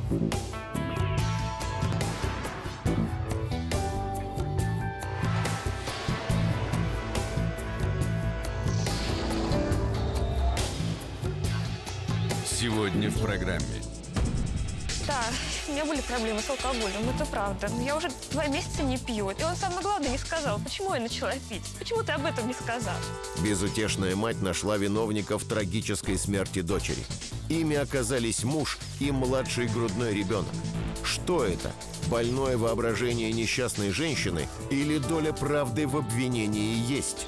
Сегодня в программе. Да, у меня были проблемы с алкоголем, это правда. Но я уже 2 месяца не пью. И он самое главное не сказал, почему я начала пить. Почему ты об этом не сказал? Безутешная мать нашла виновников трагической смерти дочери. Ими оказались муж и младший грудной ребенок. Что это? Больное воображение несчастной женщины или доля правды в обвинении есть?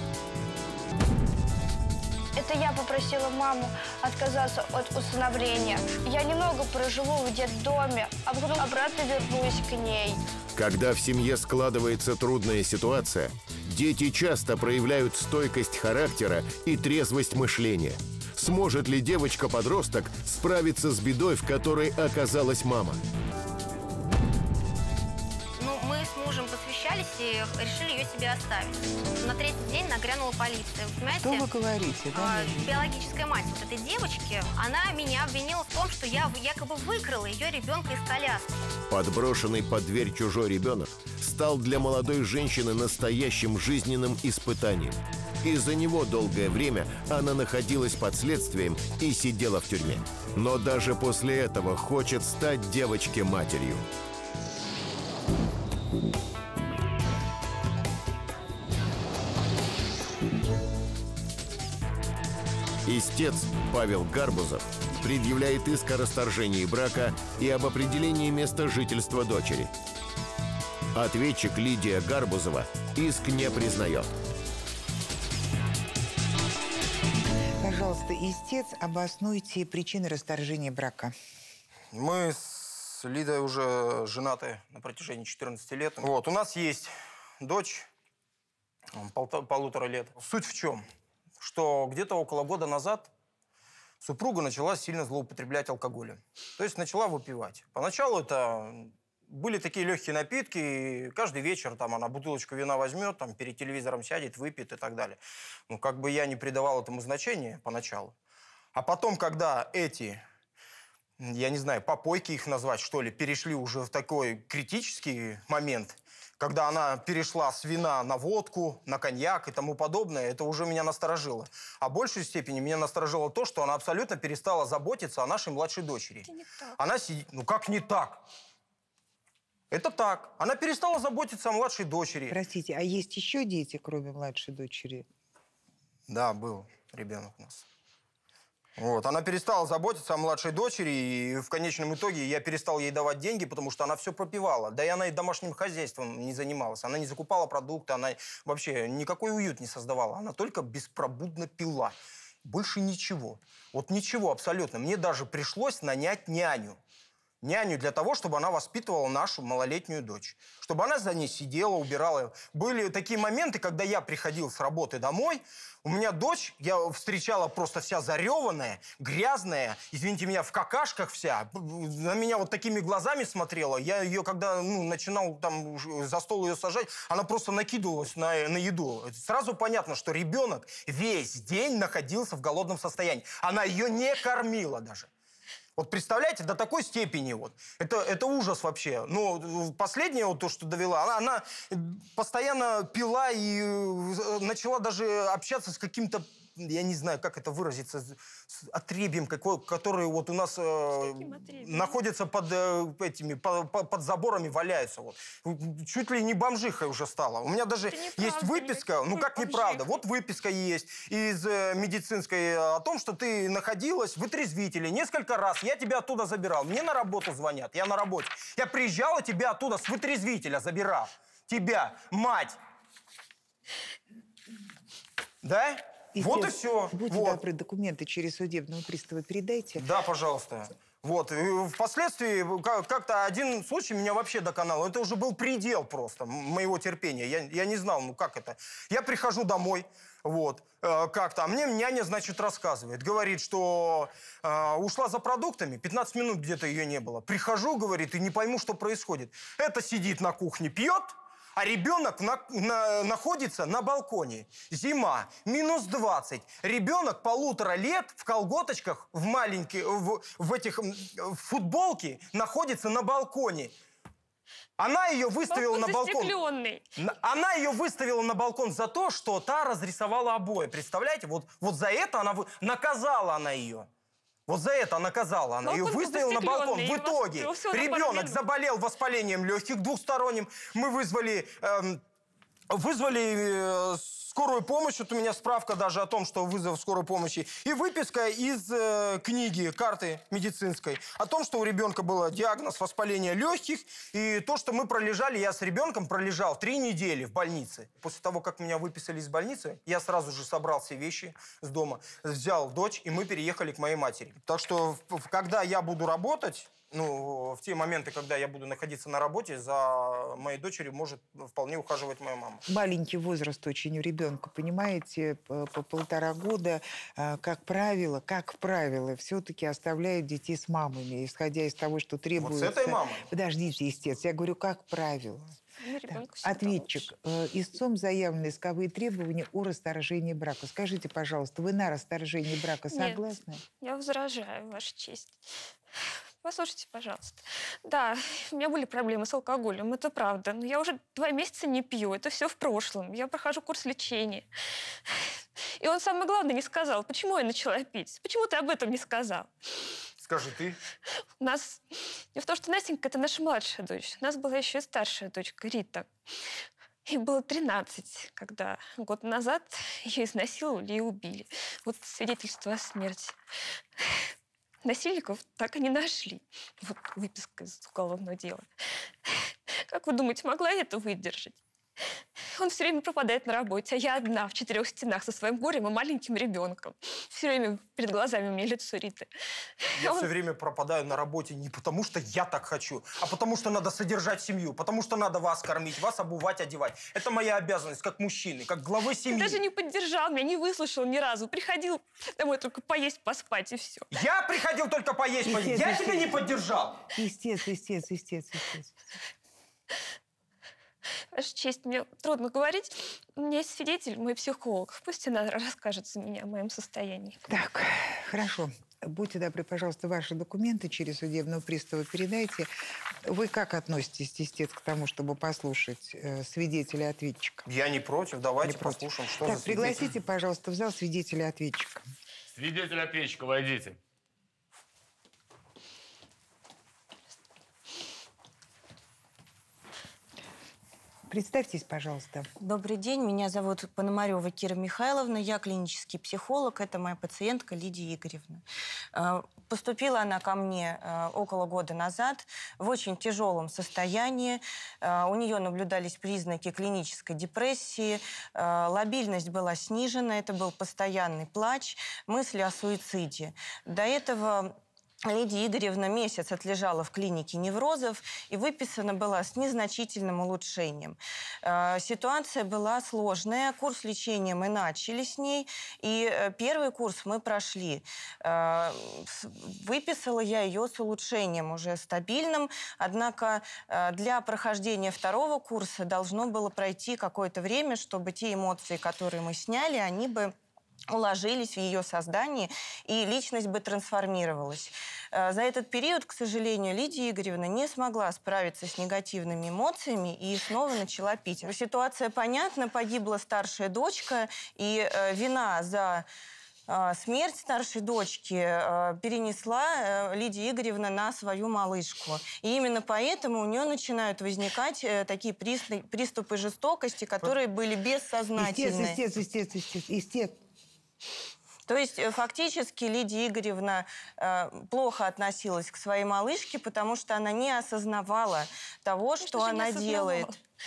Это я попросила маму отказаться от усыновления. Я немного проживу в детдоме, а потом обратно вернусь к ней. Когда в семье складывается трудная ситуация, дети часто проявляют стойкость характера и трезвость мышления. Сможет ли девочка-подросток справиться с бедой, в которой оказалась мама? Мы с мужем посвящались и решили ее себе оставить. На 3-й день нагрянула полиция. Вы понимаете? Что вы говорите, да? Биологическая мать вот этой девочки, она меня обвинила в том, что я якобы выкрала ее ребенка из коляски. Подброшенный под дверь чужой ребенок стал для молодой женщины настоящим жизненным испытанием. Из-за него долгое время она находилась под следствием и сидела в тюрьме. Но даже после этого хочет стать девочке матерью. Истец Павел Гарбузов предъявляет иск о расторжении брака и об определении места жительства дочери. Ответчик Лидия Гарбузова иск не признает. Пожалуйста, истец, обоснуйте причины расторжения брака. Мы с Лидой уже женаты на протяжении 14 лет. Вот, у нас есть дочь, 1,5 лет. Суть в чем? Что где-то около года назад супруга начала сильно злоупотреблять алкоголем. То есть начала выпивать. Поначалу это были такие легкие напитки, и каждый вечер там она бутылочку вина возьмет, там перед телевизором сядет, выпьет и так далее. Ну, как бы я не придавал этому значения поначалу. А потом, когда эти, я не знаю, попойки их назвать, что ли, перешли уже в такой критический момент, когда она перешла с вина на водку, на коньяк и тому подобное, это уже меня насторожило. А в большей степени меня насторожило то, что она абсолютно перестала заботиться о нашей младшей дочери. Это не так. Она сидит... Ну как не так? Это так. Она перестала заботиться о младшей дочери. Простите, а есть еще дети, кроме младшей дочери? Да, был ребенок у нас. Вот. Она перестала заботиться о младшей дочери, и в конечном итоге я перестал ей давать деньги, потому что она все пропивала. Да и она и домашним хозяйством не занималась. Она не закупала продукты, она вообще никакой уют не создавала. Она только беспробудно пила. Больше ничего. Вот ничего абсолютно. Мне даже пришлось нанять няню. Няню для того, чтобы она воспитывала нашу малолетнюю дочь. Чтобы она за ней сидела, убирала. Были такие моменты, когда я приходил с работы домой, у меня дочь, я встречала просто вся зареванная, грязная, извините меня, в какашках вся. На меня вот такими глазами смотрела. Я ее, когда начинал там за стол ее сажать, она просто накидывалась на еду. Сразу понятно, что ребенок весь день находился в голодном состоянии. Она ее не кормила даже. Вот представляете, до такой степени вот. Это ужас вообще. Но последнее, вот то, что довела, она постоянно пила и начала даже общаться с каким-то, я не знаю, как это выразиться, с отребьем, который вот у нас находится под заборами, валяется. Вот. Чуть ли не бомжихой уже стала. У меня даже есть выписка, ну как неправда, вот выписка есть из медицинской о том, что ты находилась в вытрезвителе несколько раз. Я тебя оттуда забирал. Мне на работу звонят, я на работе. Я приезжал и тебя оттуда с вытрезвителя забирал. Тебя, мать. Да? Вот и все. Будьте добры, документы через судебного пристава передайте. Да, пожалуйста. Вот. И впоследствии как-то один случай меня вообще доконал. Это уже был предел просто моего терпения. Я не знал, ну как это. Я прихожу домой, вот, как-то, а мне няня, значит, рассказывает. Говорит, что ушла за продуктами, 15 минут где-то ее не было. Прихожу, говорит, и не пойму, что происходит. Это сидит на кухне, пьет, А ребенок находится на балконе. Зима, минус 20. Ребенок 1,5 лет в колготочках, в футболке находится на балконе. Она ее выставила на балкон. Она ее выставила на балкон за то, что та разрисовала обои. Представляете? Вот за это наказала она ее. Вот за это наказала она. Ее выставила на балкон. В итоге ребенок заболел воспалением легких двухсторонним. Мы вызвали скорую помощь. Вот у меня справка даже о том, что вызов скорой помощи. И выписка из книги, карты медицинской. О том, что у ребенка был диагноз воспаления легких. И то, что мы пролежали, я с ребенком пролежал 3 недели в больнице. После того, как меня выписали из больницы, я сразу же собрал все вещи с дома, взял дочь, и мы переехали к моей матери. Так что, когда я буду работать... Ну, в те моменты, когда я буду находиться на работе, за моей дочерью может вполне ухаживать моя мама. Маленький возраст очень у ребенка, понимаете, по 1,5 года, как правило, все-таки оставляют детей с мамами, исходя из того, что требуется... Вот с этой мамой? Подождите, истец, я говорю, как правило. Так, ответчик. Истцом заявлены исковые требования о расторжении брака. Скажите, пожалуйста, вы на расторжение брака согласны? Нет, я возражаю, Ваша честь. Послушайте, пожалуйста. Да, у меня были проблемы с алкоголем, это правда. Но я уже 2 месяца не пью, это все в прошлом. Я прохожу курс лечения. И он, самое главное, не сказал, почему я начала пить. Почему ты об этом не сказал? Скажи ты. У нас... Дело в том, что Настенька – это наша младшая дочь. У нас была еще и старшая дочка, Рита. Ей было 13, когда год назад ее изнасиловали и убили. Вот свидетельство о смерти. Насильников так и не нашли. Вот выписка из уголовного дела. Как вы думаете, могла я это выдержать? Он все время пропадает на работе, а я одна в 4 стенах со своим горем и маленьким ребенком. Все время перед глазами у меня лицо Риты. Я все время пропадаю на работе не потому, что я так хочу, а потому, что надо содержать семью, потому что надо вас кормить, вас обувать, одевать. Это моя обязанность как мужчины, как главы семьи. Ты даже не поддержал меня, не выслушал ни разу. Приходил домой только поесть, поспать и все. Я приходил только поесть. Я тебя не поддержал. Истец. Ваша честь, мне трудно говорить. У меня есть свидетель, мой психолог. Пусть она расскажет за меня о моем состоянии. Так, хорошо. Будьте добры, пожалуйста, ваши документы через судебного пристава передайте. Вы как относитесь, истец, к тому, чтобы послушать свидетеля-ответчика? Я не против. Давайте послушаем, что так, за свидетель. пригласите, пожалуйста, в зал свидетеля-ответчика. Свидетель-ответчика, войдите. Представьтесь, пожалуйста. Добрый день, меня зовут Пономарева Кира Михайловна, я клинический психолог, это моя пациентка Лидия Игоревна. Поступила она ко мне около года назад в очень тяжелом состоянии. У нее наблюдались признаки клинической депрессии, лабильность была снижена, это был постоянный плач, мысли о суициде. До этого Лидия Игоревна месяц отлежала в клинике неврозов и выписана была с незначительным улучшением. Ситуация была сложная. Курс лечения мы начали с ней. И первый курс мы прошли. Выписала я ее с улучшением уже стабильным. Однако для прохождения второго курса должно было пройти какое-то время, чтобы те эмоции, которые мы сняли, они бы уложились в ее сознание, и личность бы трансформировалась. За этот период, к сожалению, Лидия Игоревна не смогла справиться с негативными эмоциями и снова начала пить. Ситуация понятна, погибла старшая дочка, и вина за смерть старшей дочки перенесла Лидия Игоревна на свою малышку. И именно поэтому у нее начинают возникать такие приступы жестокости, которые были бессознательны. Истец. То есть фактически Лидия Игоревна плохо относилась к своей малышке, потому что она не осознавала того, что она делает.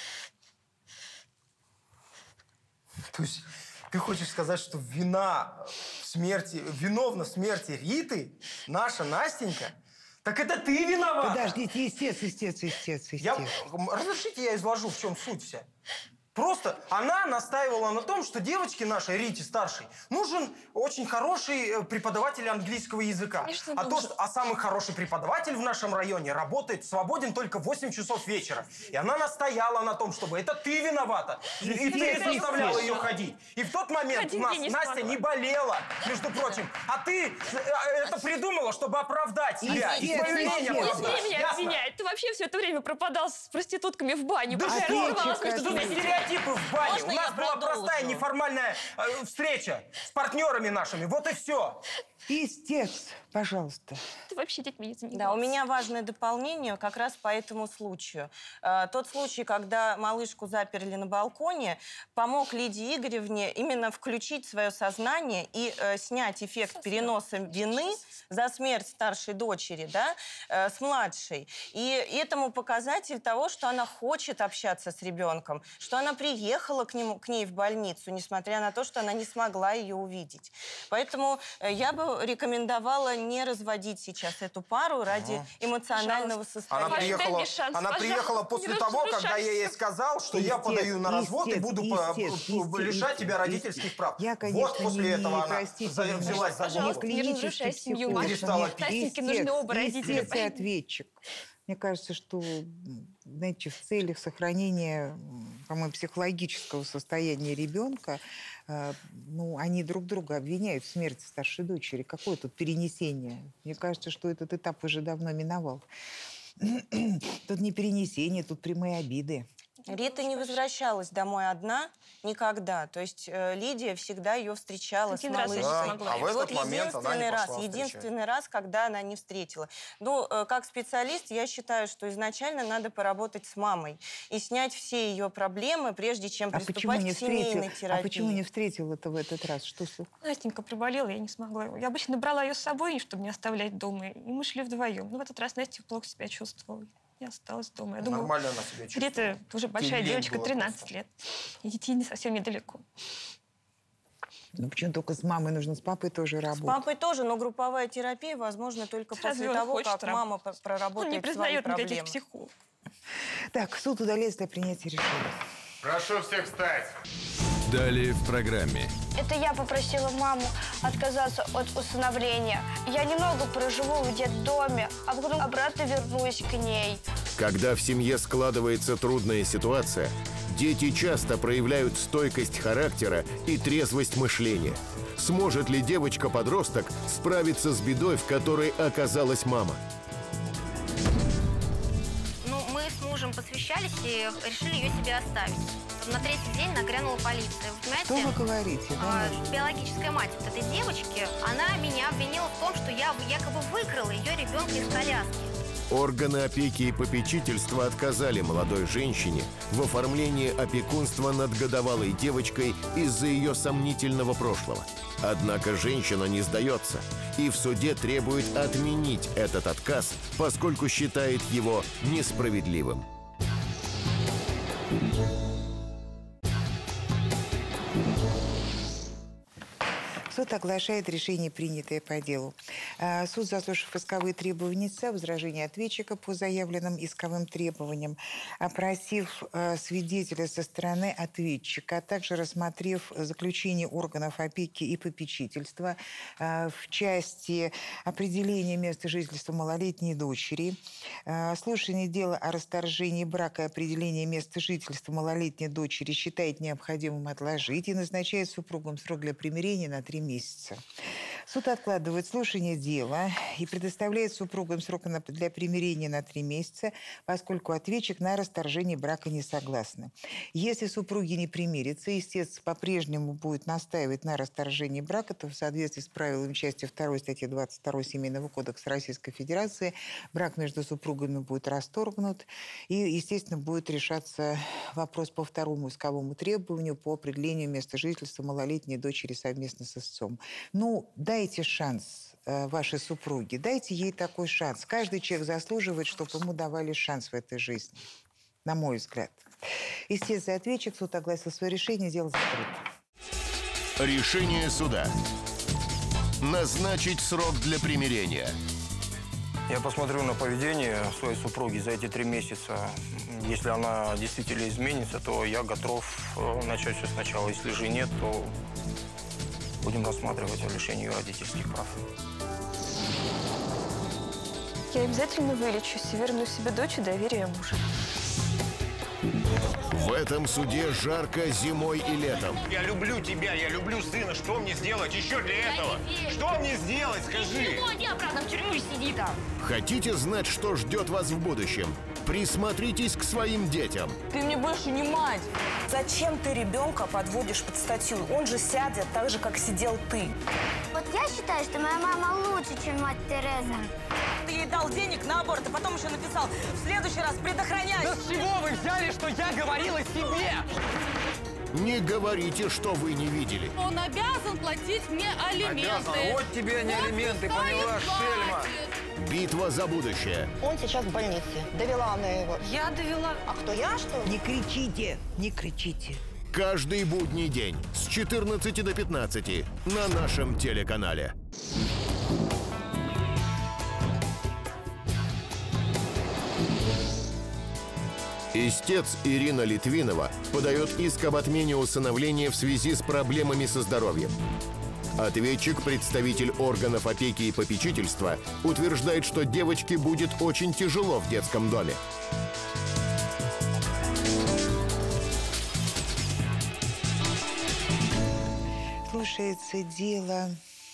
То есть ты хочешь сказать, что виновна в смерти Риты наша Настенька? Так это ты виноват! Подождите, истец. Разрешите, я изложу, в чем суть вся. Просто она настаивала на том, что девочке нашей, Рите старшей, нужен очень хороший преподаватель английского языка. Конечно, А самый хороший преподаватель в нашем районе работает свободен только в 8 часов вечера. И она настояла на том, чтобы это ты виновата. И ты заставляла ее ходить. И в тот момент у нас Настя не болела, между прочим. А ты это придумала, чтобы оправдать себя. И свое мнение оправдать. Не смей меня обвинять. Ты вообще все это время пропадал с проститутками в бане. Да пока что я развивалась ты? между двумя Стереотипы в бане. Можно У нас я была продолжу? простая неформальная встреча с партнерами нашими. Вот и все. Истец, пожалуйста. Ты вообще детьми не занималась. Да, у меня важное дополнение как раз по этому случаю. Тот случай, когда малышку заперли на балконе, помог Лидии Игоревне именно включить свое сознание и снять эффект переноса вины за смерть старшей дочери, да, с младшей. И этому показатель того, что она хочет общаться с ребенком, что она приехала к ней в больницу, несмотря на то, что она не смогла ее увидеть. Поэтому я бы рекомендовала не разводить сейчас эту пару ради эмоционального состояния. Она приехала после того, когда я ей сказал, что я подаю на развод и буду лишать тебя родительских прав. Я, конечно, вот после этого она взялась за голову. Не разрушай семью, Перестала Маша. Настеньке нужны оба родителя. Истец и ответчик. Мне кажется, что, знаете, в целях сохранения, по-моему, психологического состояния ребенка, они друг друга обвиняют в смерти старшей дочери. Какое тут перенесение? Мне кажется, что этот этап уже давно миновал. Тут не перенесение, тут прямые обиды. Рита не возвращалась домой одна никогда. То есть Лидия всегда ее встречала с малышкой. А в этот момент она не пошла единственный раз, когда она не встретила. Ну, как специалист, я считаю, что изначально надо поработать с мамой и снять все ее проблемы, прежде чем приступать к семейной терапии. А почему не встретила это в этот раз? Что Настенька приболела, я не смогла. Я обычно брала ее с собой, чтобы не оставлять дома, и мы шли вдвоем. Но в этот раз Настя плохо себя чувствовала. Я осталась дома. Я думала, нормально она себя чувствует. Рита уже большая девочка, 13 лет. И детей не совсем недалеко. Ну почему только с мамой нужно, с папой тоже работать? С папой тоже, но групповая терапия возможно только после того, как мама проработает свои проблемы. Он не признает никаких психологов. Так, суд удаляется для принятия решения. Прошу всех встать. Далее в программе. Это я попросила маму отказаться от усыновления. Я немного проживу в детдоме, а потом обратно вернусь к ней. Когда в семье складывается трудная ситуация, дети часто проявляют стойкость характера и трезвость мышления. Сможет ли девочка-подросток справиться с бедой, в которой оказалась мама? Ну, мы с мужем посвящались и решили ее себе оставить. На третий день нагрянула полиция. Вы понимаете? Что вы говорите? Да? Биологическая мать вот этой девочки, она меня обвинила в том, что я якобы выкрала ее ребенка из коляски. Органы опеки и попечительства отказали молодой женщине в оформлении опекунства над годовалой девочкой из-за ее сомнительного прошлого. Однако женщина не сдается и в суде требует отменить этот отказ, поскольку считает его несправедливым. Суд оглашает решение, принятое по делу. Суд, заслушав исковые требования истца, возражения ответчика по заявленным исковым требованиям, опросив свидетеля со стороны ответчика, а также рассмотрев заключение органов опеки и попечительства в части определения места жительства малолетней дочери, слушание дела о расторжении брака и определение места жительства малолетней дочери считает необходимым отложить и назначает супругам срок для примирения на 3 месяца. Суд откладывает слушание дела и предоставляет супругам срок для примирения на 3 месяца, поскольку ответчик на расторжение брака не согласны. Если супруги не примирятся, истец по-прежнему будет настаивать на расторжении брака, то в соответствии с правилами части 2 статьи 22 Семейного кодекса Российской Федерации брак между супругами будет расторгнут и, естественно, будет решаться вопрос по второму исковому требованию по определению места жительства малолетней дочери совместно с истцом. Ну, дайте шанс вашей супруге, дайте ей такой шанс. Каждый человек заслуживает, чтобы ему давали шанс в этой жизни, на мой взгляд. Истец и ответчик, суд огласил свое решение, дело закрыто. Решение суда. Назначить срок для примирения. Я посмотрю на поведение своей супруги за эти 3 месяца. Если она действительно изменится, то я готов начать все сначала. Если же нет, то будем рассматривать о лишении ее родительских прав. Я обязательно вылечусь и верну себе дочь и доверие мужа. В этом суде жарко зимой и летом. Я люблю тебя, я люблю сына. Что мне сделать еще для этого? Что мне сделать, скажи? Иди обратно в тюрьму и сиди там. Хотите знать, что ждет вас в будущем? Присмотритесь к своим детям. Ты мне больше не мать. Зачем ты ребенка подводишь под статью? Он же сядет так же, как сидел ты. Вот я считаю, что моя мама лучше, чем мать Тереза. Ты ей дал денег на аборт, а потом еще написал: в следующий раз предохраняйся. Да с чего вы взяли, что я говорила себе? Не говорите, что вы не видели. Он обязан платить мне алименты. Обязан. Вот тебе не алименты, поняла, шельма. Битва за будущее. Он сейчас в больнице. Довела она его. Я довела. А кто, я, что ли? Не кричите, не кричите. Каждый будний день с 14 до 15 на нашем телеканале. Истец Ирина Литвинова подает иск об отмене усыновления в связи с проблемами со здоровьем. Ответчик, представитель органов опеки и попечительства, утверждает, что девочке будет очень тяжело в детском доме. Слушается дело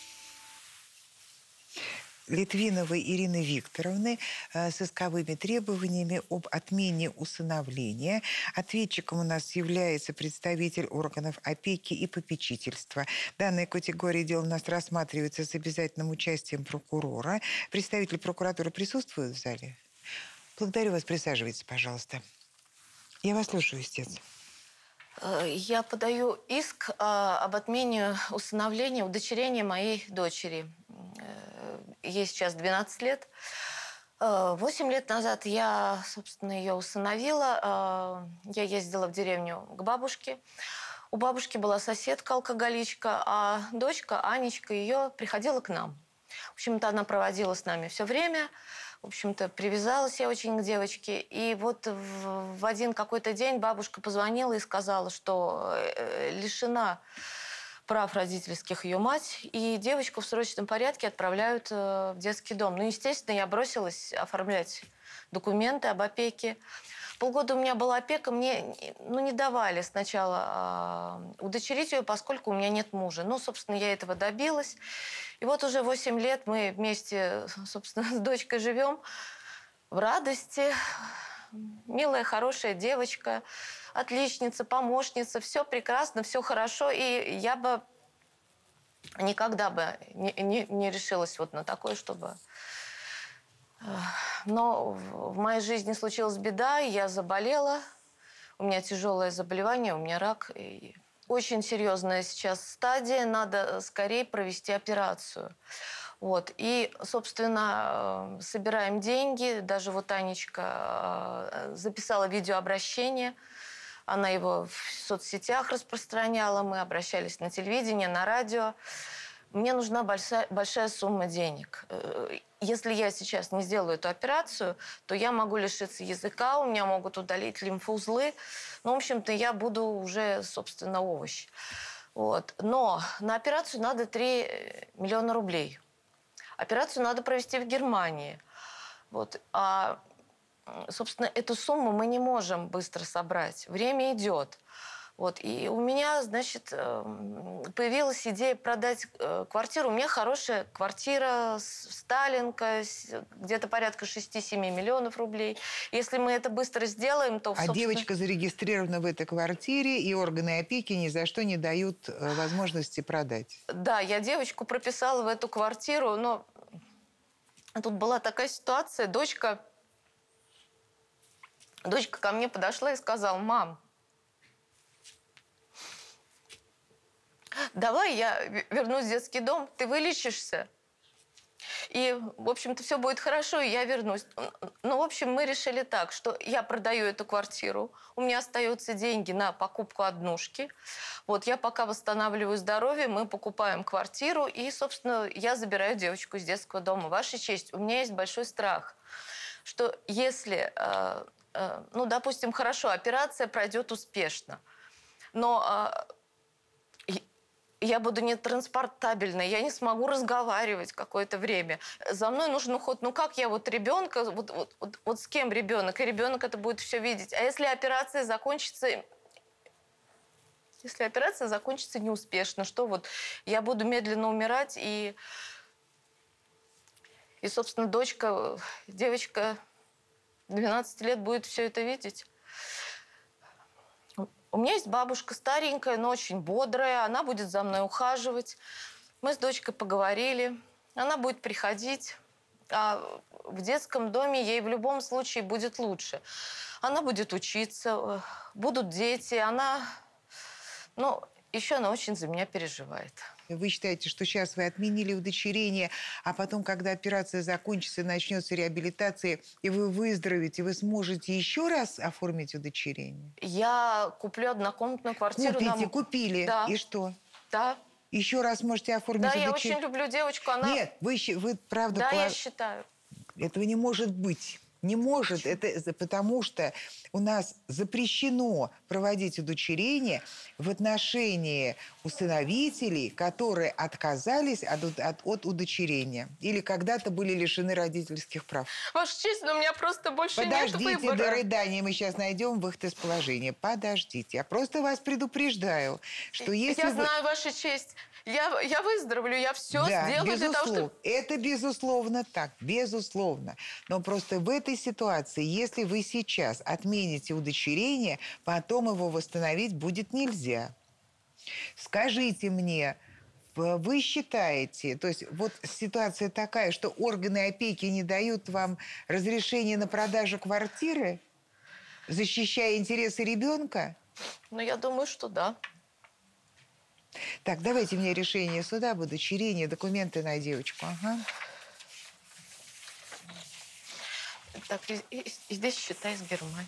Литвиновой Ирины Викторовны с исковыми требованиями об отмене усыновления. Ответчиком у нас является представитель органов опеки и попечительства. Данная категория дел у нас рассматривается с обязательным участием прокурора. Представитель прокуратуры присутствует в зале? Благодарю вас. Присаживайтесь, пожалуйста. Я вас слушаю, истец. Я подаю иск об отмене усыновления, удочерения моей дочери. Ей сейчас 12 лет. 8 лет назад я, собственно, ее усыновила. Я ездила в деревню к бабушке. У бабушки была соседка-алкоголичка, а дочка, Анечка, ее приходила к нам. В общем-то, она проводила с нами все время. В общем-то, привязалась я очень к девочке. И вот в один какой-то день бабушка позвонила и сказала, что лишена прав родительских ее мать, и девочку в срочном порядке отправляют в детский дом. Ну, естественно, я бросилась оформлять документы об опеке. Полгода у меня была опека, мне не давали сначала удочерить ее, поскольку у меня нет мужа. Ну, собственно, я этого добилась. И вот уже 8 лет мы вместе, собственно, с дочкой живем в радости. Милая, хорошая девочка, отличница, помощница. Все прекрасно, все хорошо. И я бы никогда бы не решилась вот на такое, чтобы... Но в моей жизни случилась беда, и я заболела. У меня тяжелое заболевание, у меня рак. И очень серьезная сейчас стадия, надо скорее провести операцию. Вот. И, собственно, собираем деньги. Даже вот Анечка записала видеообращение. Она его в соцсетях распространяла. Мы обращались на телевидение, на радио. Мне нужна большая сумма денег. Если я сейчас не сделаю эту операцию, то я могу лишиться языка, у меня могут удалить лимфоузлы. Ну, в общем-то, я буду уже, собственно, овощ. Вот. Но на операцию надо 3 миллиона рублей. Операцию надо провести в Германии. Вот. А, собственно, эту сумму мы не можем быстро собрать. Время идет. Вот. И у меня, значит, появилась идея продать квартиру. У меня хорошая квартира, Сталинка, где-то порядка 6-7 миллионов рублей. Если мы это быстро сделаем, то... А девочка зарегистрирована в этой квартире, и органы опеки ни за что не дают возможности продать. Да, я девочку прописала в эту квартиру, но тут была такая ситуация. Дочка ко мне подошла и сказала: мам, давай я вернусь в детский дом, ты вылечишься, И, в общем-то, все будет хорошо, и я вернусь. Ну, в общем, мы решили так, что я продаю эту квартиру, у меня остаются деньги на покупку однушки. Вот, я пока восстанавливаю здоровье, мы покупаем квартиру, и, собственно, я забираю девочку из детского дома. Ваша честь, у меня есть большой страх, что если, ну, допустим, хорошо, операция пройдет успешно, но я буду нетранспортабельной, я не смогу разговаривать какое-то время. За мной нужен уход. Ну как я вот ребенка, вот с кем ребенок? И ребенок это будет все видеть. А если операция закончится неуспешно, что вот я буду медленно умирать, и собственно, девочка 12 лет будет все это видеть. У меня есть бабушка старенькая, но очень бодрая. Она будет за мной ухаживать. Мы с дочкой поговорили. Она будет приходить. А в детском доме ей в любом случае будет лучше. Она будет учиться, будут дети. Еще она очень за меня переживает. Вы считаете, что сейчас вы отменили удочерение, а потом, когда операция закончится, начнется реабилитация, и вы выздоровеете, вы сможете еще раз оформить удочерение? Я куплю однокомнатную квартиру. Купили. Да. И что? Да. Еще раз можете оформить удочерение? Да, я очень люблю девочку. Она... Нет, вы правда... Да, я считаю. Этого не может быть. Не может. Это потому что у нас запрещено проводить удочерение в отношении усыновителей, которые отказались от удочерения или когда-то были лишены родительских прав. Ваша честь, но у меня просто больше нет выбора. Подождите до рыдания, мы сейчас найдем выход из положения. Подождите. Я просто вас предупреждаю, что если Я знаю, Ваша честь. Я выздоровлю, я все сделаю для того, чтобы... Это безусловно так, безусловно. Но просто в этой ситуации, если вы сейчас отмените удочерение, потом его восстановить будет нельзя. Скажите мне, вы считаете, то есть вот ситуация такая, что органы опеки не дают вам разрешение на продажу квартиры, защищая интересы ребенка? Ну, я думаю, что да. Так, давайте мне решение суда об удочерении, документы на девочку. Ага. Так, и здесь считай с Германии.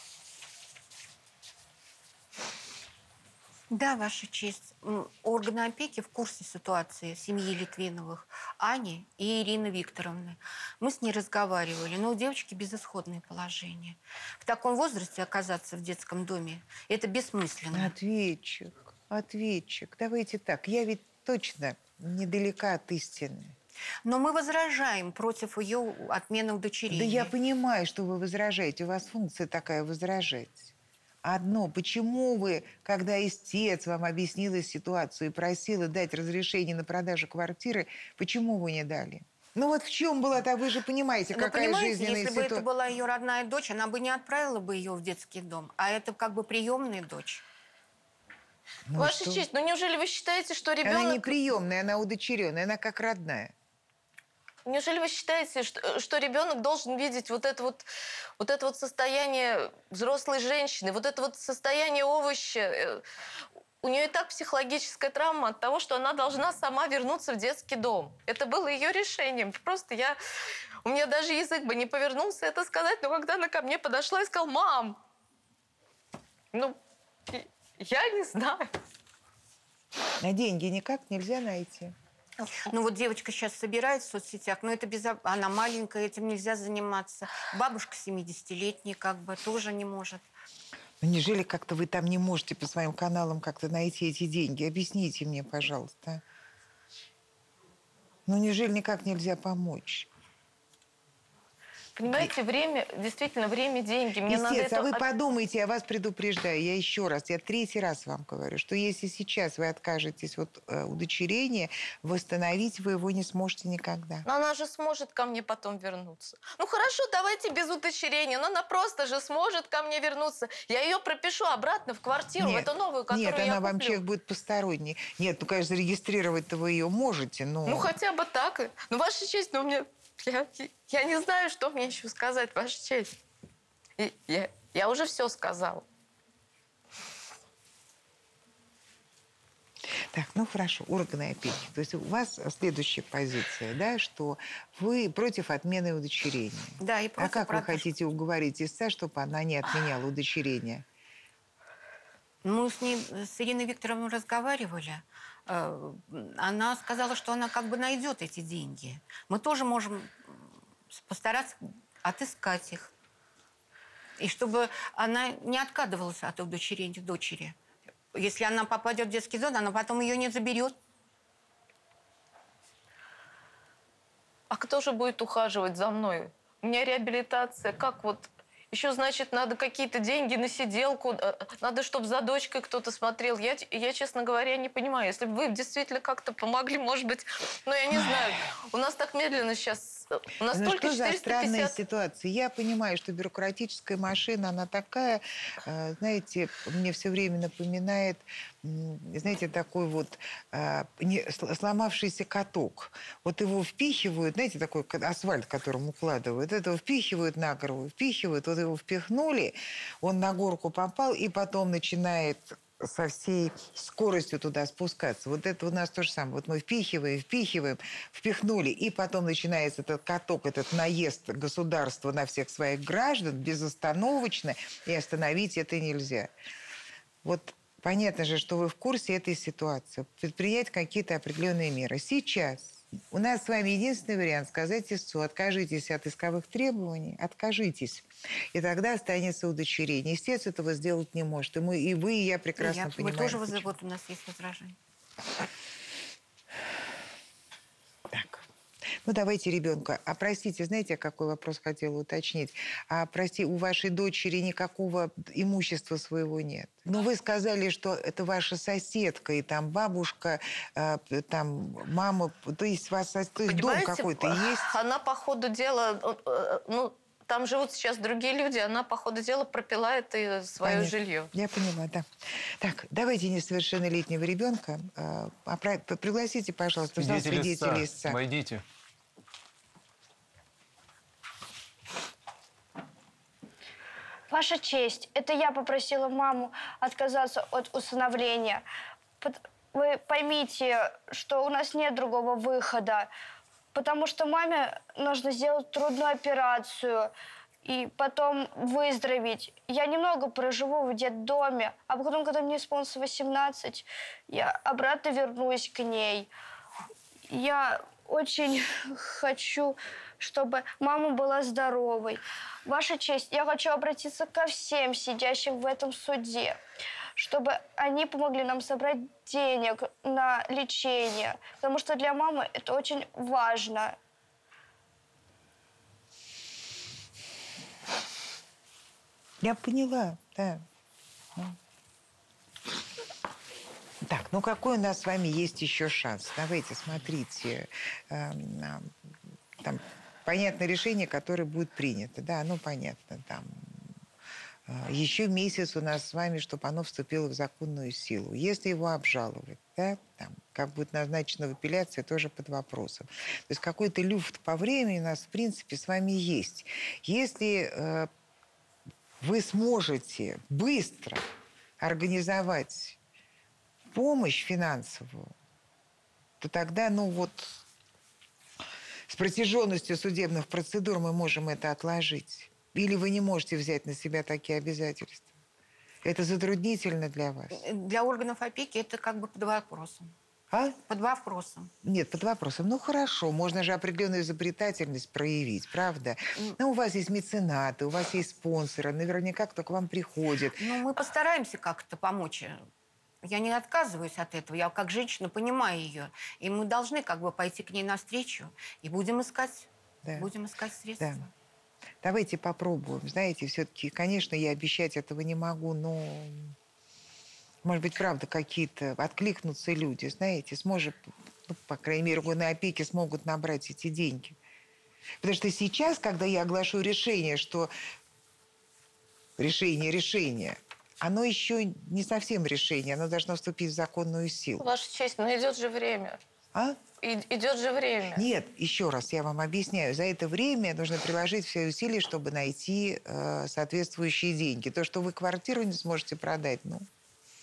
Да, Ваша честь. Органы опеки в курсе ситуации семьи Литвиновых, Ани и Ирины Викторовны. Мы с ней разговаривали, но у девочки безысходное положение. В таком возрасте оказаться в детском доме – это бессмысленно. Ответчик. Давайте так. Я ведь точно недалека от истины. Но мы возражаем против ее отмены удочерения. Да я понимаю, что вы возражаете. У вас функция такая – возражать. Одно. Почему вы, когда истец вам объяснила ситуацию и просила дать разрешение на продажу квартиры, почему вы не дали? Ну вот в чем была-то, вы же понимаете, какая жизненная ситуация. Если бы это была ее родная дочь, она бы не отправила бы ее в детский дом. А это как бы приемная дочь. Ну, Ваша честь, ну неужели вы считаете, что ребенок... Она не приемная, она удочеренная, она как родная. Неужели вы считаете, что ребенок должен видеть вот это вот состояние взрослой женщины, вот это вот состояние овоща? У нее и так психологическая травма от того, что она должна сама вернуться в детский дом. Это было ее решением. Просто у меня даже язык бы не повернулся это сказать, но когда она ко мне подошла и сказала: «Мам, я не знаю». А деньги никак нельзя найти? Ну вот девочка сейчас собирает в соцсетях, но это она маленькая, этим нельзя заниматься. Бабушка 70-летняя как бы тоже не может. Ну неужели как-то вы там не можете по своим каналам как-то найти эти деньги? Объясните мне, пожалуйста. Ну неужели никак нельзя помочь? Понимаете, время, действительно, время, деньги. Мне надо это... А вы подумайте, я вас предупреждаю, я еще раз, я третий раз вам говорю, что если сейчас вы откажетесь от удочерения, восстановить вы его не сможете никогда. Но она же сможет ко мне потом вернуться. Ну хорошо, давайте без удочерения, но она просто же сможет ко мне вернуться. Я ее пропишу обратно в квартиру, в эту новую, которую я куплю. Нет, она вам человек будет посторонний. Нет, ну, конечно, зарегистрировать-то вы ее можете, но... Ну хотя бы так. Ну, Ваша честь, ну мне... Я не знаю, что мне еще сказать, Ваша честь. Я уже все сказала. Так, ну хорошо, органы опеки. То есть у вас следующая позиция, да, что вы против отмены удочерения. Да, и против А как вы продажи. хотите уговорить истца, чтобы она не отменяла удочерение? Мы с Ириной Викторовной разговаривали. Она сказала, что она как бы найдет эти деньги. Мы тоже можем постараться отыскать их. И чтобы она не откладывалась от удочерения дочери. Если она попадет в детский дом, она потом ее не заберет. А кто же будет ухаживать за мной? У меня реабилитация. Как вот? Еще, значит, надо какие-то деньги на сиделку. Надо, чтобы за дочкой кто-то смотрел. Я, честно говоря, не понимаю. Если бы вы действительно как-то помогли, может быть... Ну, я не знаю. У нас так медленно сейчас... У нас Ну, только что за странная 450... ситуация? Я понимаю, что бюрократическая машина, она такая, знаете, мне все время напоминает, знаете, такой вот сломавшийся каток. Вот его впихивают, знаете, такой асфальт, которым укладывают, этого впихивают на гору, впихивают, вот его впихнули, он на горку попал, и потом начинает со всей скоростью туда спускаться. Вот это у нас то же самое. Вот мы впихиваем, впихнули, и потом начинается этот каток, этот наезд государства на всех своих граждан безостановочно, и остановить это нельзя. Вот понятно же, что вы в курсе этой ситуации. Предпринять какие-то определенные меры. Сейчас у нас с вами единственный вариант сказать истцу: откажитесь от исковых требований, откажитесь. И тогда останется удочерение. Истец этого сделать не может. И вы, и я прекрасно понимаем. Мы тоже вот у нас есть возражение. Так. Ну, давайте ребенка. А простите, знаете, какой вопрос хотела уточнить? А прости, у вашей дочери никакого имущества своего нет? Ну, вы сказали, что это ваша соседка, и там бабушка, там мама, то есть у вас дом какой-то есть? Она по ходу дела... Ну, там живут сейчас другие люди, она по ходу дела пропила это свое Понятно. жилье. Я поняла, да. Так, давайте несовершеннолетнего ребенка. Пригласите, пожалуйста, в зал свидетелей истца. Войдите. Ваша честь, это я попросила маму отказаться от усыновления. Вы поймите, что у нас нет другого выхода, потому что маме нужно сделать трудную операцию и потом выздороветь. Я немного проживу в детдоме, а потом, когда мне исполнится 18, я обратно вернусь к ней. Я очень хочу, чтобы мама была здоровой. Ваша честь, я хочу обратиться ко всем сидящим в этом суде, чтобы они помогли нам собрать денег на лечение, потому что для мамы это очень важно. Я поняла, да. Так, ну какой у нас с вами есть еще шанс? Давайте, смотрите. Там понятно решение, которое будет принято. Да, ну понятно. Там еще месяц у нас с вами, чтобы оно вступило в законную силу. Если его обжаловать, да, там, как будет назначена в апелляции, тоже под вопросом. То есть какой-то люфт по времени у нас, в принципе, с вами есть. Если вы сможете быстро организовать помощь финансовую, то тогда, ну вот, с протяженностью судебных процедур мы можем это отложить. Или вы не можете взять на себя такие обязательства? Это затруднительно для вас? Для органов опеки это как бы под вопросом. А? Под вопросом. Нет, под вопросом. Ну, хорошо, можно же определенную изобретательность проявить, правда? Ну, у вас есть меценаты, у вас есть спонсоры, наверняка кто к вам приходит. Ну, мы постараемся как-то помочь. Я не отказываюсь от этого. Я как женщина понимаю ее. И мы должны как бы пойти к ней навстречу. И будем искать, средства. Да. Давайте попробуем. Знаете, все-таки, конечно, я обещать этого не могу, но, может быть, правда, какие-то откликнутся люди, знаете, сможет, ну, по крайней мере, органы опеки смогут набрать эти деньги. Потому что сейчас, когда я оглашу решение, что решение, оно еще не совсем решение, оно должно вступить в законную силу. Ваша честь, но идет же время. А? Идет же время. Нет, еще раз я вам объясняю. За это время нужно приложить все усилия, чтобы найти соответствующие деньги. То, что вы квартиру не сможете продать, ну...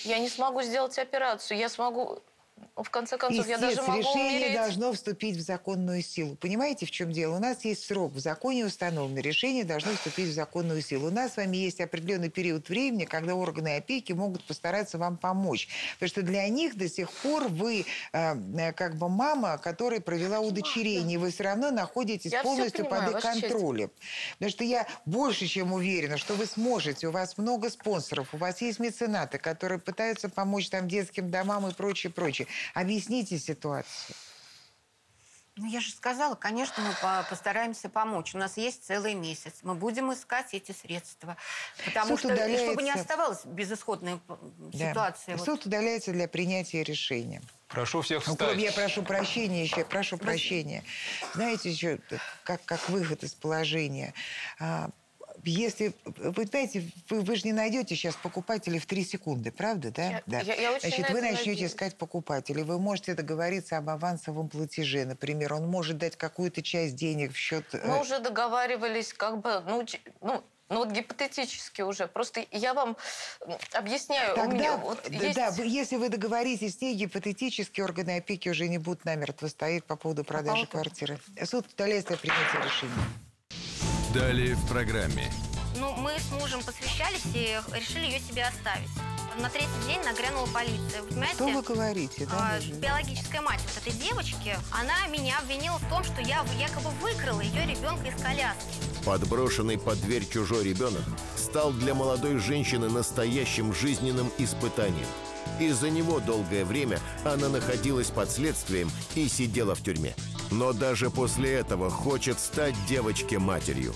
Я не смогу сделать операцию. Я смогу... В конце концов, я даже могу решение умереть. должно вступить в законную силу. Понимаете, в чем дело? У нас есть срок в законе установленный. Решение должно вступить в законную силу. У нас с вами есть определенный период времени, когда органы опеки могут постараться вам помочь. Потому что для них до сих пор вы как бы мама, которая провела удочерение. Вы все равно находитесь полностью под их контролем. Потому что я больше чем уверена, что вы сможете. У вас много спонсоров, у вас есть меценаты, которые пытаются помочь там детским домам и прочее, прочее. Объясните ситуацию. Ну, я же сказала, конечно, мы постараемся помочь. У нас есть целый месяц. Мы будем искать эти средства. Потому что, чтобы не оставалась безысходная ситуация. Суд удаляется для принятия решения. Прошу всех встать. Я прошу прощения еще, прошу прощения. Знаете, еще как выход из положения. Если, вы знаете, вы же не найдете сейчас покупателей в 3 секунды, правда, да? Я Значит, вы начнете искать покупателей. Вы можете договориться об авансовом платеже. Например, он может дать какую-то часть денег в счет... Мы уже договаривались, как бы, ну вот гипотетически уже. Просто я вам объясняю. Тогда, есть... если вы договоритесь с ней, гипотетически органы опеки уже не будут намертво стоять по поводу продажи квартиры. Суд удаляется для принятия решения. Далее в программе. Ну, мы с мужем посвящались и решили ее себе оставить. На 3-й день нагрянула полиция. Вы понимаете? Что вы говорите? Да, биологическая мать вот этой девочки, она меня обвинила в том, что я якобы выкрала ее ребенка из коляски. Подброшенный под дверь чужой ребенок стал для молодой женщины настоящим жизненным испытанием. Из-за него долгое время она находилась под следствием и сидела в тюрьме. Но даже после этого хочет стать девочке матерью.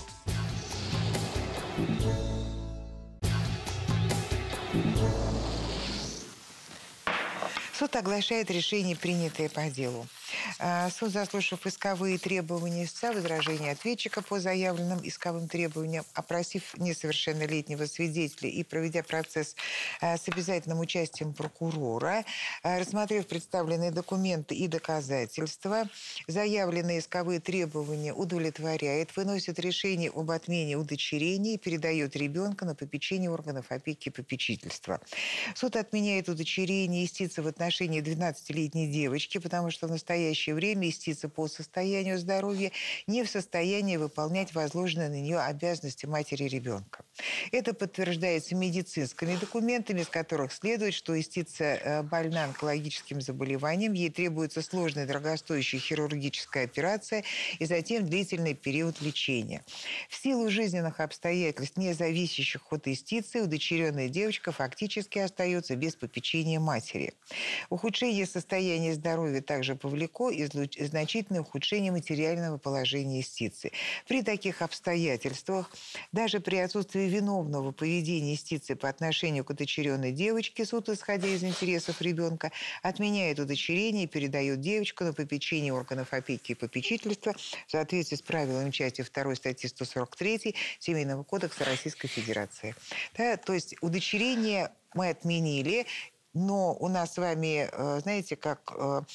Суд оглашает решение, принятое по делу. Суд, заслушав исковые требования истца, возражения ответчика по заявленным исковым требованиям, опросив несовершеннолетнего свидетеля и проведя процесс с обязательным участием прокурора, рассмотрев представленные документы и доказательства, заявленные исковые требования удовлетворяет, выносит решение об отмене удочерения и передает ребенка на попечение органов опеки и попечительства. Суд отменяет удочерение истицы в отношении 12-летней девочки, потому что в настоящее время истица по состоянию здоровья не в состоянии выполнять возложенные на нее обязанности матери ребенка. Это подтверждается медицинскими документами, из которых следует, что истица больна онкологическим заболеванием, ей требуется сложная дорогостоящая хирургическая операция и затем длительный период лечения. В силу жизненных обстоятельств, не зависящих от истицы, удочеренная девочка фактически остается без попечения матери. Ухудшение состояния здоровья также повлекло и значительное ухудшение материального положения истицы. При таких обстоятельствах, даже при отсутствии виновного поведения истицы по отношению к удочеренной девочке, суд, исходя из интересов ребенка, отменяет удочерение и передает девочку на попечение органов опеки и попечительства в соответствии с правилами части 2 статьи 143 Семейного кодекса Российской Федерации. Да, то есть удочерение мы отменили. Но у нас с вами, знаете, как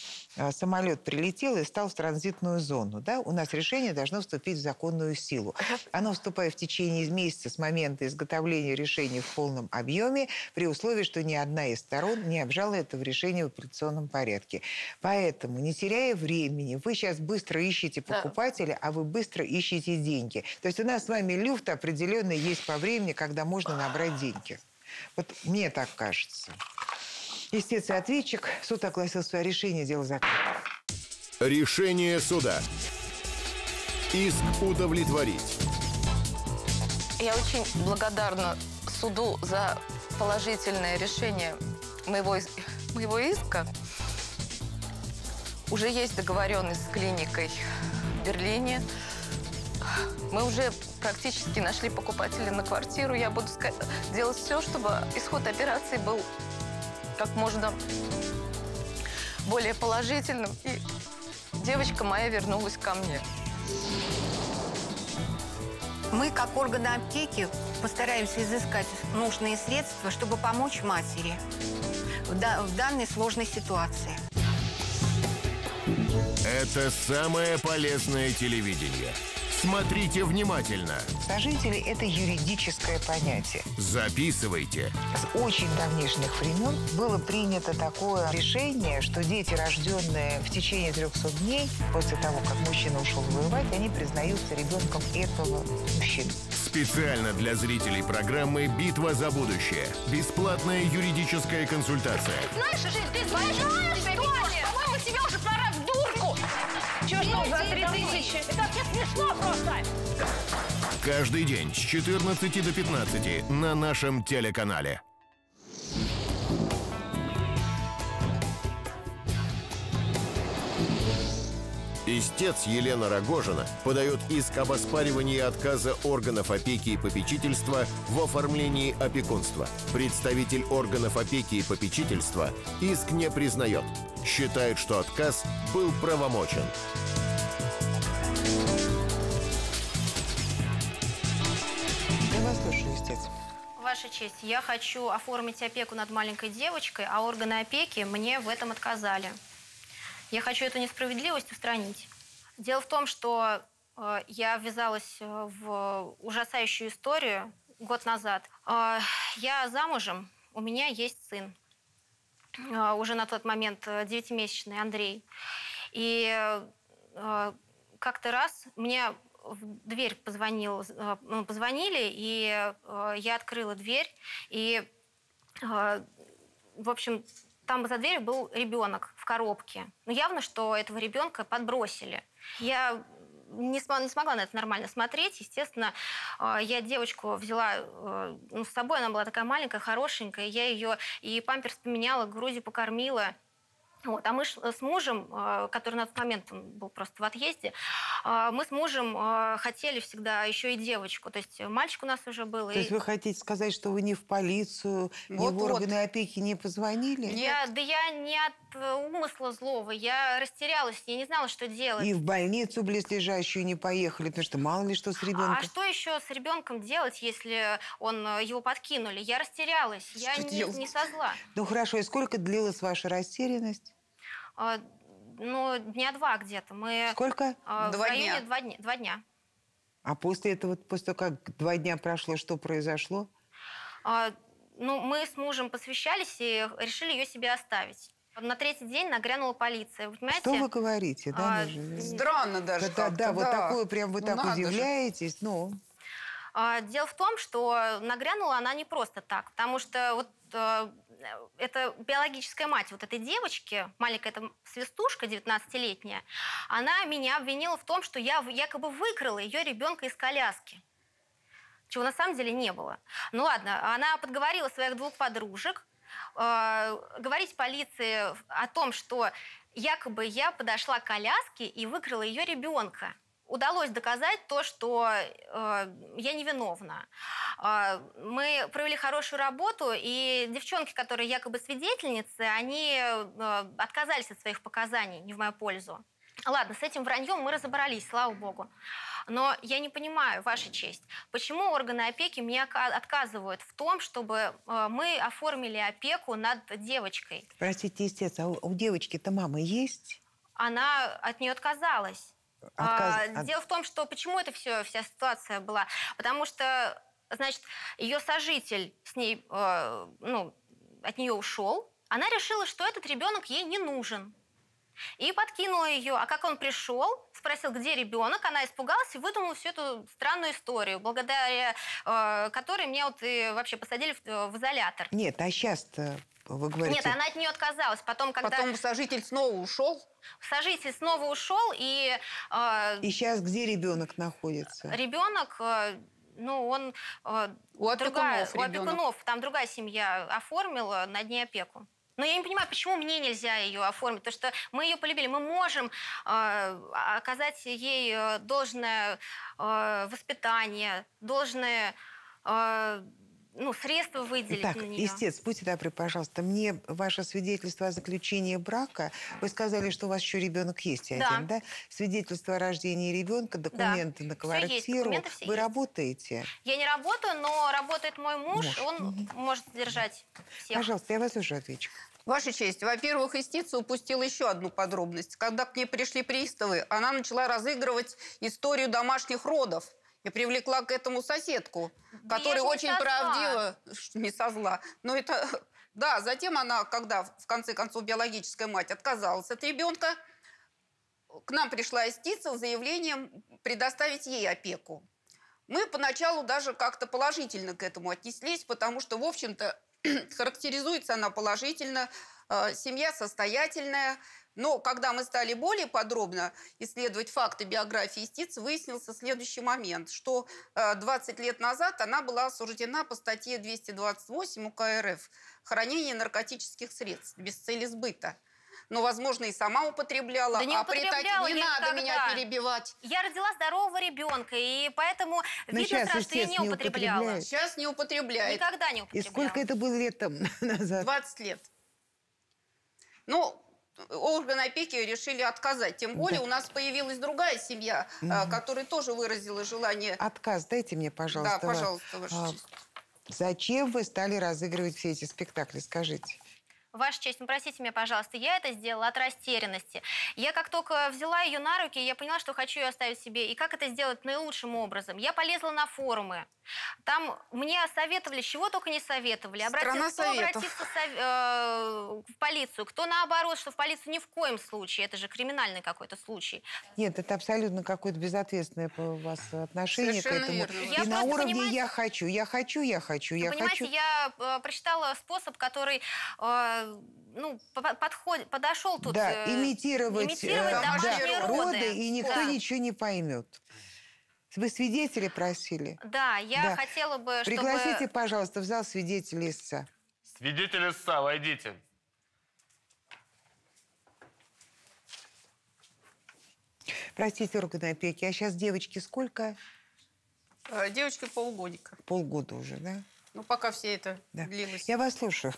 самолет прилетел и стал в транзитную зону. Да? У нас решение должно вступить в законную силу. Оно вступает в течение месяца с момента изготовления решения в полном объеме, при условии, что ни одна из сторон не обжалует это решение в апелляционном порядке. Поэтому, не теряя времени, вы сейчас быстро ищете покупателя, а вы быстро ищете деньги. То есть у нас с вами люфт определенный есть по времени, когда можно набрать деньги. Вот мне так кажется. Истец и ответчик. Суд огласил свое решение, дело закрыто. Решение суда. Иск удовлетворить. Я очень благодарна суду за положительное решение моего иска. Уже есть договоренность с клиникой в Берлине. Мы уже практически нашли покупателя на квартиру. Я буду делать все, чтобы исход операции был как можно более положительным. И девочка моя вернулась ко мне. Мы, как органы опеки, постараемся изыскать нужные средства, чтобы помочь матери в данной сложной ситуации. Это самое полезное телевидение. Смотрите внимательно. Сожители – это юридическое понятие. Записывайте. С очень давнишних времен было принято такое решение, что дети, рожденные в течение 300 дней после того, как мужчина ушел воевать, они признаются ребенком этого мужчины. Специально для зрителей программы «Битва за будущее». Бесплатная юридическая консультация. Знаешь, Жень, ты знаешь, по-моему, тебе уже пора в дурку. Чё, что, за 3000? Это вообще смешно просто. Каждый день с 14 до 15 на нашем телеканале. Истец Елена Рогожина подает иск об оспаривании отказа органов опеки и попечительства в оформлении опекунства. Представитель органов опеки и попечительства иск не признает. Считает, что отказ был правомочен. Я вас слушаю, истец. Ваша честь, я хочу оформить опеку над маленькой девочкой, а органы опеки мне в этом отказали. Я хочу эту несправедливость устранить. Дело в том, что я ввязалась в ужасающую историю год назад. Я замужем, у меня есть сын. Уже на тот момент 9-месячный Андрей. И как-то раз мне в дверь позвонили, и я открыла дверь. И, в общем, там за дверью был ребенок в коробке. Но явно, что этого ребенка подбросили. Я не смогла на это нормально смотреть. Естественно, я девочку взяла с собой. Она была такая маленькая, хорошенькая. Я ее и памперс поменяла, грудью покормила. Вот. А мы с мужем, который на тот момент был просто в отъезде, мы с мужем хотели всегда еще и девочку. То есть мальчик у нас уже был. То есть вы хотите сказать, что вы ни в полицию, ни в органы опеки не позвонили? Я не от умысла злого. Я растерялась, я не знала, что делать. И в больницу близлежащую не поехали, потому что мало ли что с ребенком. А что еще с ребенком делать, если его подкинули? Я растерялась, я не со зла. Ну хорошо, и сколько длилась ваша растерянность? Ну, дня два где-то. Мы Сколько? В районе 2 дня. А после этого, после того, как 2 дня прошло, что произошло? Ну, мы с мужем посвящались и решили ее себе оставить. На 3-й день нагрянула полиция. Вы понимаете? Что вы говорите? Да, странно даже да, вот такое прям вы так удивляетесь. Ну. Дело в том, что нагрянула она не просто так, потому что вот это биологическая мать вот этой девочки, маленькая эта свистушка, 19-летняя, она меня обвинила в том, что я якобы выкрала ее ребенка из коляски. Чего на самом деле не было. Ну ладно, она подговорила своих 2 подружек говорить полиции о том, что якобы я подошла к коляске и выкрала ее ребенка. Удалось доказать то, что я невиновна. Мы провели хорошую работу, и девчонки, которые якобы свидетельницы, они отказались от своих показаний не в мою пользу. Ладно, с этим враньем мы разобрались, слава богу. Но я не понимаю, Ваша честь, почему органы опеки мне отказывают в том, чтобы мы оформили опеку над девочкой? Простите, истец, а у девочки-то мама есть? Она от нее отказалась. Дело в том, что почему это вся ситуация была? Потому что, значит, ее сожитель с ней, от нее ушел. Она решила, что этот ребенок ей не нужен. И подкинула ее. А как он пришел, спросил, где ребенок, она испугалась и выдумала всю эту странную историю, благодаря которой меня вот и вообще посадили в изолятор. Нет, а сейчас-то вы говорите... Нет, она от нее отказалась. Потом сожитель снова ушел? Сожитель снова ушел, и... И сейчас где ребенок находится? Ребенок... он у опекунов. Там другая семья оформила над ней опеку. Но я не понимаю, почему мне нельзя ее оформить, потому что мы ее полюбили. Мы можем оказать ей должное воспитание, должное средства выделить так, на нее. Истец, будьте добры, пожалуйста, мне ваше свидетельство о заключении брака, вы сказали, что у вас еще ребенок есть один, да? Свидетельство о рождении ребенка, документы на квартиру. Вы работаете? Я не работаю, но работает мой муж. Он может содержать всех. Пожалуйста, я вас уже отвечу. Ваша честь, во-первых, истица упустила еще одну подробность. Когда к ней пришли приставы, она начала разыгрывать историю домашних родов и привлекла к этому соседку, которая очень правдиво... Не со зла. Но это... Да, затем она, когда в конце концов биологическая мать отказалась от ребенка, к нам пришла истица с заявлением предоставить ей опеку. Мы поначалу даже как-то положительно к этому отнеслись, потому что, в общем-то, характеризуется она положительно, семья состоятельная. Но когда мы стали более подробно исследовать факты биографии истицы, выяснился следующий момент, что 20 лет назад она была осуждена по статье 228 УК РФ «Хранение наркотических средств без цели сбыта». Но, возможно, и сама употребляла. Да не употребляла, не надо меня перебивать. Я родила здорового ребенка, и поэтому видно сразу, что я не употребляла. Сейчас не употребляет. Никогда не употребляла. И сколько это было лет там назад? 20 лет. Ну, органы опеки решили отказать. Тем более у нас появилась другая семья, которая тоже выразила желание... Отказ дайте мне, пожалуйста. Да, пожалуйста, Ваша честь. Зачем вы стали разыгрывать все эти спектакли? Скажите. Ваша честь, ну, простите меня, пожалуйста, я это сделала от растерянности. Я как только взяла ее на руки, я поняла, что хочу ее оставить себе. И как это сделать наилучшим образом? Я полезла на форумы. Там мне советовали, чего только не советовали. Кто обратиться в полицию, кто наоборот, что в полицию ни в коем случае. Это же криминальный какой-то случай. Нет, это абсолютно какое-то безответственное по вас отношение Совершенно к этому. верно. И на уровне «я хочу». Понимаете, я прочитала способ, который подошел тут. Да, имитировать домашние роды, и никто ничего не поймет. Вы свидетелей просили? Да, я хотела бы, чтобы... Пригласите, пожалуйста, в зал свидетелей истца. Свидетель истца, войдите. Простите, органы опеки, а сейчас девочке сколько? Девочке полгодика. Полгода уже, да? Ну, пока все это длилось. Я вас слушаю.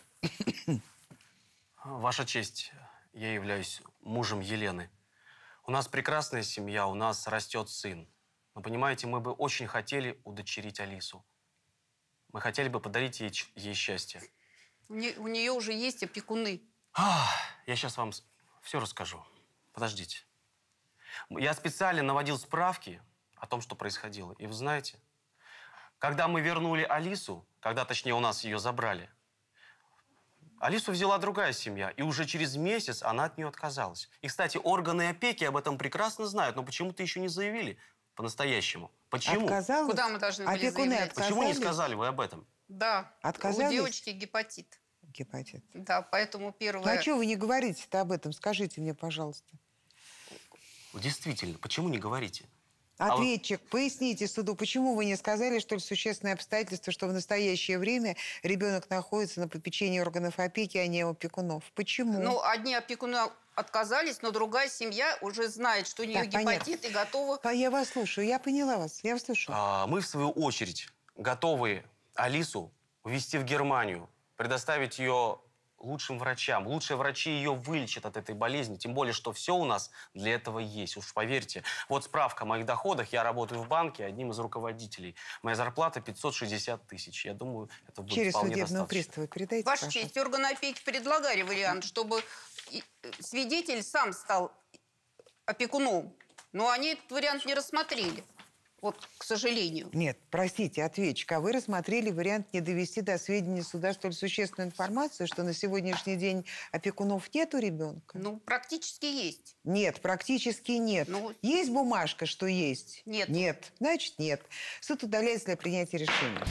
Ваша честь, я являюсь мужем Елены. У нас прекрасная семья, у нас растет сын. Но, понимаете, мы бы очень хотели удочерить Алису. Мы хотели бы подарить ей счастье. У нее уже есть опекуны. Я сейчас вам все расскажу. Подождите. Я специально наводил справки о том, что происходило. И вы знаете, когда мы вернули Алису, точнее у нас ее забрали, Алису взяла другая семья, и уже через месяц она от нее отказалась. И, кстати, органы опеки об этом прекрасно знают, но почему-то еще не заявили по-настоящему. Почему? Отказалась? Куда мы должны были заявлять? Почему не сказали вы об этом? Да. Отказались? У девочки гепатит. Гепатит. Да, поэтому первое... Ну, а что вы не говорите-то об этом? Скажите мне, пожалуйста. Действительно, почему не говорите? Ответчик, поясните суду, почему вы не сказали столь существенное обстоятельство, что в настоящее время ребенок находится на попечении органов опеки, а не опекунов? Почему? Ну, одни опекуны отказались, но другая семья уже знает, что у нее гепатит и готова... Я вас слушаю, я поняла вас, я вас слушаю. Мы, в свою очередь, готовы Алису увезти в Германию, предоставить ее лучшим врачам. Лучшие врачи ее вылечат от этой болезни. Тем более, что все у нас для этого есть. Уж поверьте. Вот справка о моих доходах. Я работаю в банке одним из руководителей. Моя зарплата 560 тысяч. Я думаю, это будет через вполне судебного достаточно. пристава передайте, Ваша честь, органы опеки предлагали вариант, чтобы свидетель сам стал опекуном. Но они этот вариант не рассмотрели. Вот, к сожалению. Нет, простите, ответчик, а вы рассмотрели вариант не довести до сведения суда столь существенную информацию, что на сегодняшний день опекунов нет у ребенка? Ну, практически есть. Нет, практически нет. Есть бумажка, что есть? Нет. Нет, значит нет. Суд удаляется для принятия решения.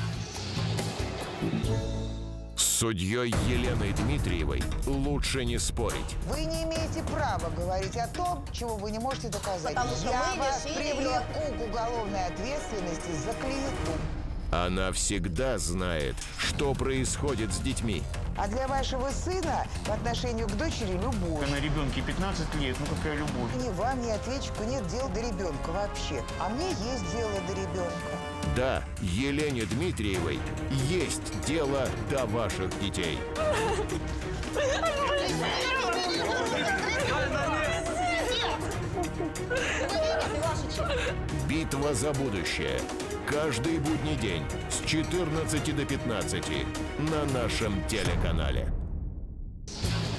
С судьей Еленой Дмитриевой лучше не спорить. Вы не имеете права говорить о том, чего вы не можете доказать. Я вас привлеку к уголовной ответственности за клевету. Она всегда знает, что происходит с детьми. А для вашего сына по отношению к дочери любовь. На ребенке 15 лет, ну какая любовь? Ни вам, ни ответчику нет дела до ребенка вообще. А мне есть дело до ребенка. Да, Елене Дмитриевой есть дело до ваших детей. Битва за будущее. Каждый будний день с 14 до 15 на нашем телеканале.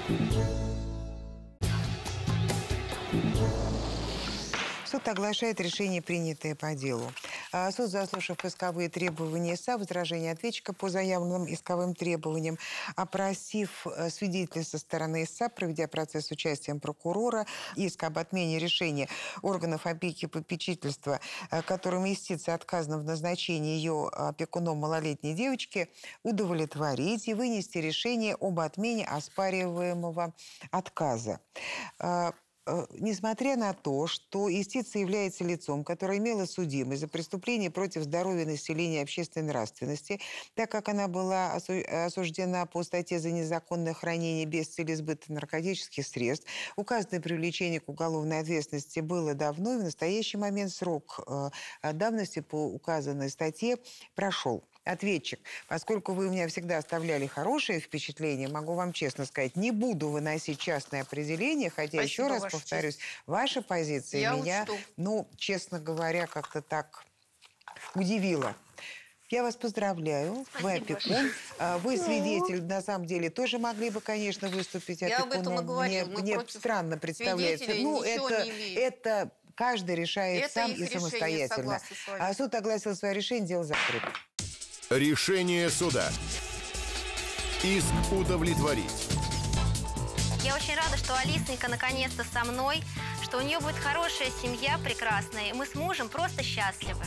Суд оглашает решение, принятое по делу. Суд, заслушав исковые требования ИСА, возражения ответчика по заявленным исковым требованиям, опросив свидетелей со стороны ИСА, проведя процесс с участием прокурора, иск об отмене решения органов опеки и попечительства, которым юстиция отказана в назначении ее опекуном малолетней девочки, удовлетворить и вынести решение об отмене оспариваемого отказа. Несмотря на то, что юстиция является лицом, которое имело судимость за преступление против здоровья населения и общественной нравственности, так как она была осуждена по статье за незаконное хранение без цели сбыта наркотических средств, указанное привлечение к уголовной ответственности было давно, и в настоящий момент срок давности по указанной статье прошел. Ответчик, поскольку вы у меня всегда оставляли хорошее впечатление, могу вам честно сказать, не буду выносить частное определение, хотя, спасибо, еще раз повторюсь, ваша позиция меня, честно говоря, как-то так удивила. Я вас поздравляю. Спасибо. Вы опекун. Вы свидетель, на самом деле, тоже могли бы, конечно, выступить опекуном. Я об этом и говорила. Мне странно представляется. Это каждый решает сам и самостоятельно. Суд огласил свое решение, дело закрыто. Решение суда. Иск удовлетворить. Я очень рада, что Алисонька наконец-то со мной, что у нее будет хорошая семья прекрасная, и мы с мужем просто счастливы.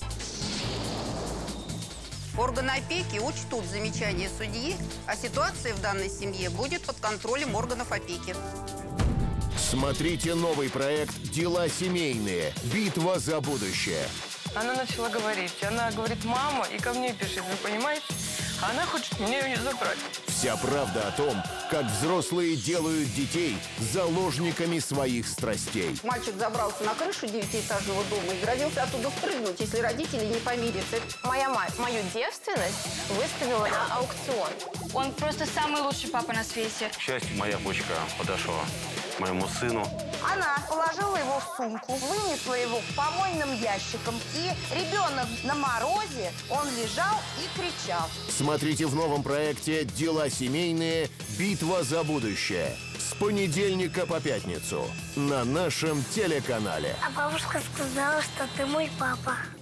Органы опеки учтут замечания судьи, а ситуация в данной семье будет под контролем органов опеки. Смотрите новый проект «Дела семейные. Битва за будущее». Она начала говорить. Она говорит: мама, и ко мне пишет, вы понимаете? Она хочет меня ее забрать. Вся правда о том, как взрослые делают детей заложниками своих страстей. Мальчик забрался на крышу 9-этажного дома и грозился оттуда спрыгнуть, если родители не помирятся. Моя мать мою девственность выставила на аукцион. Он просто самый лучший папа на свете. К счастью, моя почка подошла к моему сыну. Она положила его в сумку, вынесла его к помойным ящикам, и ребенок на морозе, он лежал и кричал. Смотрите в новом проекте «Дела семейные. Битва за будущее». С понедельника по пятницу на нашем телеканале. А бабушка сказала, что ты мой папа.